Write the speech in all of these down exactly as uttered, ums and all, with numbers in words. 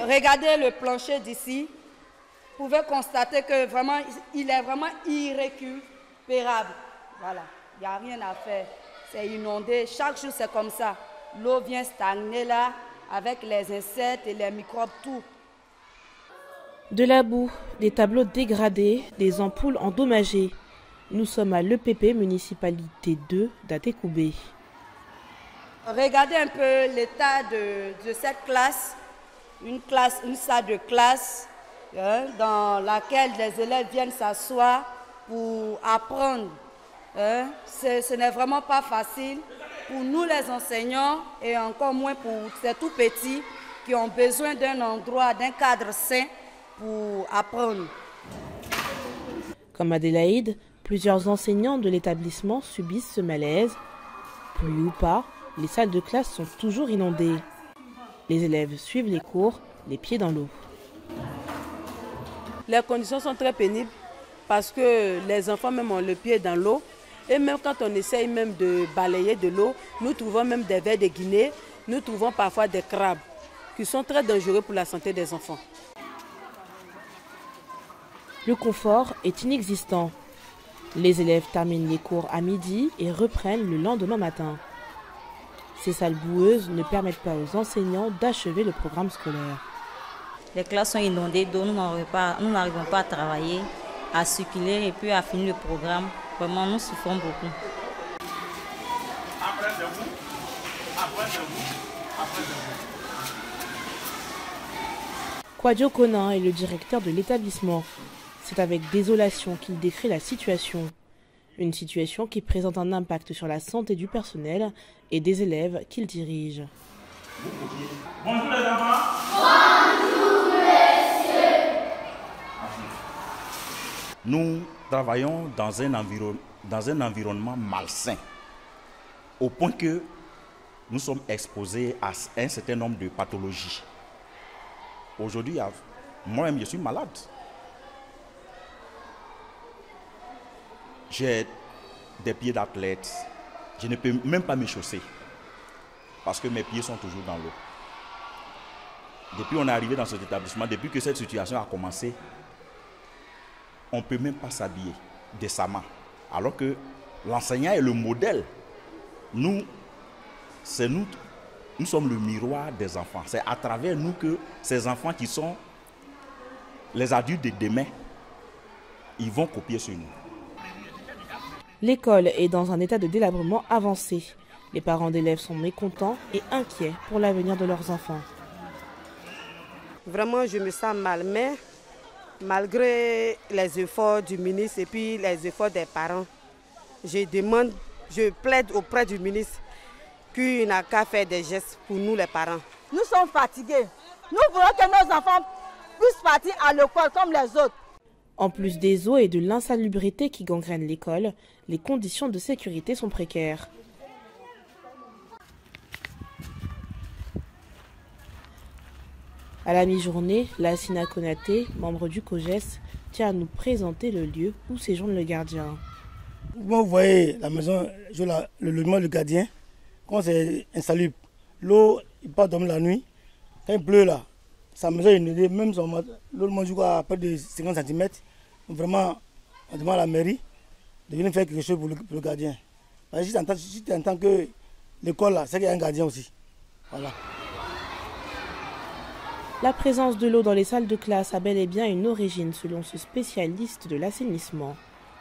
regardez le plancher d'ici. Vous pouvez constater que vraiment, il est vraiment irrécupérable. Voilà, il n'y a rien à faire. C'est inondé. Chaque jour, c'est comme ça. L'eau vient stagner là, avec les insectes et les microbes, tout. De la boue, des tableaux dégradés, des ampoules endommagées. Nous sommes à l'E P P municipalité deux d'Atekoubé. Regardez un peu l'état de, de cette classe. Une classe, une salle de classe hein, dans laquelle les élèves viennent s'asseoir pour apprendre. Hein. Ce n'est vraiment pas facile pour nous les enseignants et encore moins pour ces tout petits qui ont besoin d'un endroit, d'un cadre sain pour apprendre. Comme Adélaïde, plusieurs enseignants de l'établissement subissent ce malaise. Pluie ou pas, les salles de classe sont toujours inondées. Les élèves suivent les cours, les pieds dans l'eau. Les conditions sont très pénibles parce que les enfants même ont le pied dans l'eau. Et même quand on essaye même de balayer de l'eau, nous trouvons même des vers de Guinée, nous trouvons parfois des crabes qui sont très dangereux pour la santé des enfants. Le confort est inexistant. Les élèves terminent les cours à midi et reprennent le lendemain matin. Ces salles boueuses ne permettent pas aux enseignants d'achever le programme scolaire. Les classes sont inondées d'eau, nous n'arrivons pas, nous n'arrivons pas à travailler, à circuler et puis à finir le programme. Vraiment, nous souffrons beaucoup. Après de vous, après de vous, après de vous. Kwadjo Konan est le directeur de l'établissement. C'est avec désolation qu'il décrit la situation. Une situation qui présente un impact sur la santé du personnel et des élèves qu'il dirige. Bonjour les enfants. Bonjour messieurs. Nous travaillons dans un, environ, dans un environnement malsain, au point que nous sommes exposés à un certain nombre de pathologies. Aujourd'hui, moi-même, je suis malade. J'ai des pieds d'athlète. Je ne peux même pas me chausser parce que mes pieds sont toujours dans l'eau. Depuis qu'on est arrivé dans cet établissement, depuis que cette situation a commencé, on ne peut même pas s'habiller décemment. Alors que l'enseignant est le modèle. Nous, c'est nous, nous sommes le miroir des enfants. C'est à travers nous que ces enfants qui sont les adultes de demain, ils vont copier sur nous. L'école est dans un état de délabrement avancé. Les parents d'élèves sont mécontents et inquiets pour l'avenir de leurs enfants. Vraiment, je me sens mal, mais malgré les efforts du ministre et puis les efforts des parents, je demande, je plaide auprès du ministre qu'il n'a qu'à faire des gestes pour nous les parents. Nous sommes fatigués. Nous voulons que nos enfants puissent partir à l'école comme les autres. En plus des eaux et de l'insalubrité qui gangrènent l'école, les conditions de sécurité sont précaires. À la mi-journée, Lassina Konaté, membre du COGES, tient à nous présenter le lieu où séjourne le gardien. Vous voyez la maison, la, le logement du gardien, quand c'est insalubre, l'eau, il part dormir la nuit, quand il pleut là, sa maison est inondée, même son logement joue à près de cinquante centimètres. Vraiment, on demande à la mairie de venir faire quelque chose pour le, pour le gardien. Parce que si tu entends que l'école là, c'est qu'il y a un gardien aussi. Voilà. La présence de l'eau dans les salles de classe a bel et bien une origine selon ce spécialiste de l'assainissement.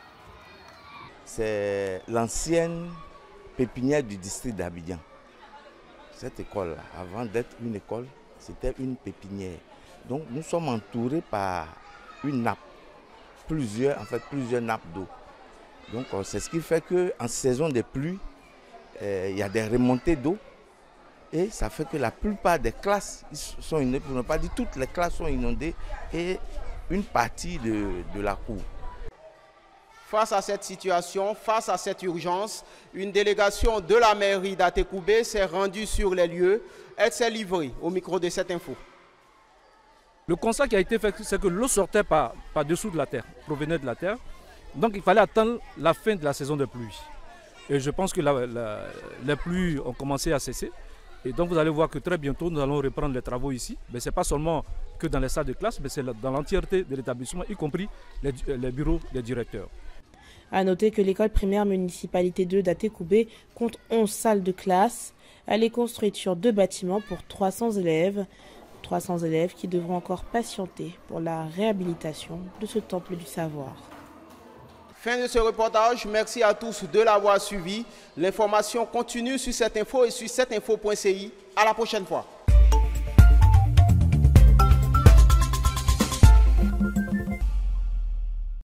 C'est l'ancienne pépinière du district d'Abidjan. Cette école-là, avant d'être une école, c'était une pépinière. Donc nous sommes entourés par une nappe, plusieurs, en fait, plusieurs nappes d'eau. Donc c'est ce qui fait qu'en saison de pluie, euh, il y a des remontées d'eau. Et ça fait que la plupart des classes sont inondées, pour ne pas dire toutes les classes sont inondées et une partie de, de la cour. Face à cette situation, face à cette urgence, une délégation de la mairie d'Atekoubé s'est rendue sur les lieux. Elle s'est livrée au micro de cette info. Le constat qui a été fait, c'est que l'eau sortait par, par dessous de la terre, provenait de la terre. Donc il fallait attendre la fin de la saison de pluie. Et je pense que la, la, les pluies ont commencé à cesser. Et donc vous allez voir que très bientôt nous allons reprendre les travaux ici. Mais ce n'est pas seulement que dans les salles de classe, mais c'est dans l'entièreté de l'établissement, y compris les, les bureaux des directeurs. A noter que l'école primaire municipalité deux d'Atekoubé compte onze salles de classe. Elle est construite sur deux bâtiments pour trois cents élèves. trois cents élèves qui devront encore patienter pour la réhabilitation de ce temple du savoir. Fin de ce reportage, merci à tous de l'avoir suivi. L'information continue sur cette info et sur cette info point C I. À la prochaine fois.